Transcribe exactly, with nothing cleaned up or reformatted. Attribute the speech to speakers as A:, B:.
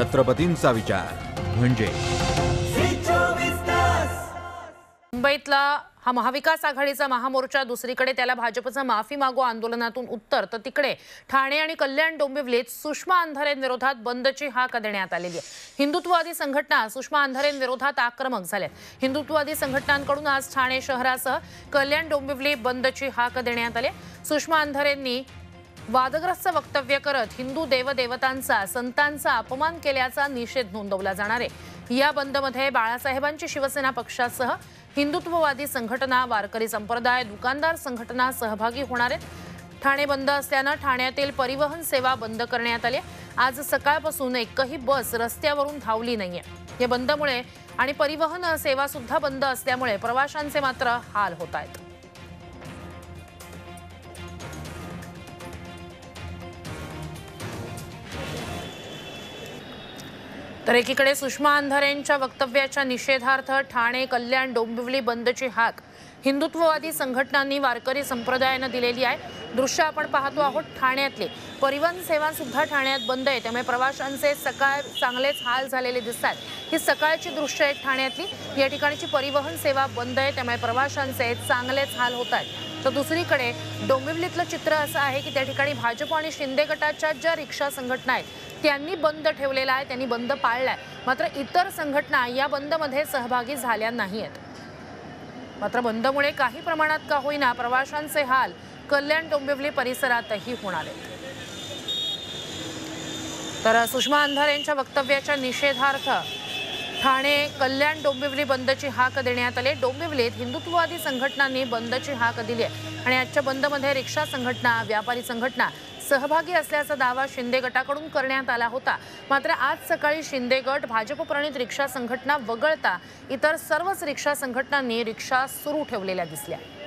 A: छत्रपतींचा विचार म्हणजे
B: मुंबईतला हा महाविकास आघाडीचा महामोर्चा, दुसरीकडे त्याला भाजपचं माफी मागो आंदोलनातून उत्तर, तर तिकडे ठाणे आणि कल्याण डोंबिवलीत सुषमा अंधारेंविरोधात बंदची हाक देण्यात आलेली आहे। हिंदुत्ववादी संघटना सुषमा अंधारेंविरोधात आक्रमक झाल्यात। हिंदुत्ववादी संघटनांकडून आज ठाणे शहरासह कल्याण डोंबिवली बंदची हाक देण्यात आली। सुषमा अंधारेंनी वादग्रस्त वक्तव्य करत हिंदू देवदेवतांचा संतांचा अपमान केल्याचा निषेध नोंदवला जाणार आहे। या बंदमध्ये बाळासाहेबांची शिवसेना पक्षासह हिंदुत्ववादी संघटना, वारकरी संप्रदाय, दुकानदार संघटना सहभागी होणार आहेत। ठाणे बंद असल्याने ठाण्यातील परिवहन सेवा बंद करण्यात आली। आज सकाळपासून एकही बस रस्त्यावरून धावली नाहीये। या बंदमुळे आणि परिवहन सेवा सुद्धा बंद असल्यामुळे प्रवाशांचे मात्र हाल होत आहेत। तर एकीकडे सुषमा अंधारेंच्या वक्तव्याच्या निषेधार्थ ठाणे कल्याण डोंबिवली बंदची हाक हिंदुत्ववादी संघटनांनी, वारकरी संप्रदायाने दिलेली आहे। दृश्य आपण पाहतो आहोत ठाण्यातले। परिवहन सेवा सुद्धा ठाण्यात बंद आहे, त्यामुळे प्रवाशांचे सकाळ चांगलेच हाल झालेले दिसतात। ही सकाळची दृश्य आहेत ठाण्यातली। या ठिकाणची परिवहन सेवा बंद आहे, त्यामुळे प्रवाशांचे चांगलेच हाल होत आहेत। तर दुसरीकडे डोंबिवलीतलं चित्र असं आहे की त्या ठिकाणी भाजप आणि शिंदे गटाच्या ज्या रिक्षा संघटना आहेत त्यांनी बंद ठेवलेला आहे, त्यांनी बंद पाळलाय। मात्र इतर संघटना या बंदमध्ये सहभागी झाल्या नाहीत। मात्र बंदमुळे काही प्रमाणात का होईना प्रवाशांचे हाल कल्याण डोंबिवली परिसरातही होणार आहेत। तर सुषमा अंधारेंच्या वक्तव्याच्या निषेधार्थ ठाणे कल्याण डोंबिवली बंदची हाक देण्यात आली। डोंबिवलीत हिंदुत्ववादी संघटनांनी बंदची हाक दिली आहे आणि आजच्या बंदमध्ये रिक्षा संघटना, व्यापारी संघटना सहभागी असल्याचा दावा शिंदे गटाकडून करण्यात आला होता। मात्र आज सकाळी शिंदे गट, भाजप प्रणित रिक्षा संघटना वगळता इतर सर्वच रिक्षा संघटनांनी रिक्षा सुरू ठेवलेल्या दिसल्या।